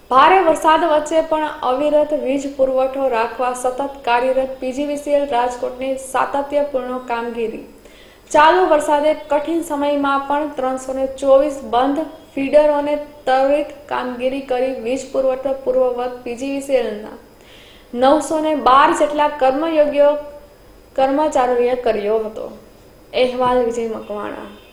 ભારે વરસાદ વચ્ચે પણ અવિરત વીજ પુરવઠો રાખવા સતત કાર્યરત પીજીવીસીએલ રાજકોટની સાતત્યપૂર્ણ કામગીરી। ચાલુ વરસાદે કઠિન સમયમાં પણ 324 બંધ ફીડરોને ત્વરિત કામગીરી કરી વીજ પુરવઠો પૂર્વવત પીજીવીસીએલના 912 જેટલા કર્મયોગ્ય કર્મચારીઓએ કર્યો હતો। અહેવાલ વિજય મકવાણા।